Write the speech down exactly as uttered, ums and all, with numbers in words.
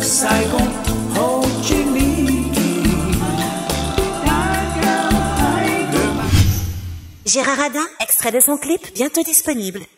Saigon, Ho Chi Minh. Gérard Adin, extrait de son clip, bientôt disponible.